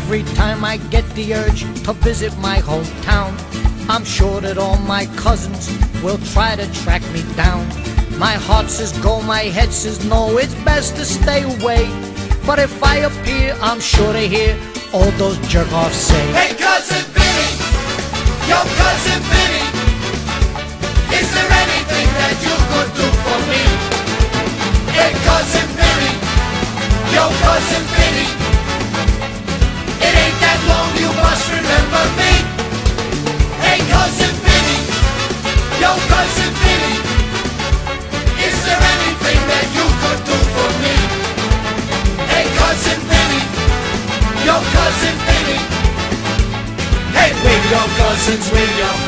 Every time I get the urge to visit my hometown, I'm sure that all my cousins will try to track me down. My heart says go, my head says no, it's best to stay away. But if I appear, I'm sure to hear all those jerk-offs say, "Hey cousin Vinny, yo cousin Vinny, is there anything that you could do for me? Hey cousin Vinny, yo cousin Vinny, it ain't that long, you must remember me. Hey cousin Vinny, yo cousin Vinny, is there anything that you could do for me? Hey cousin Vinny, yo cousin Vinny, hey we're your cousins, we're your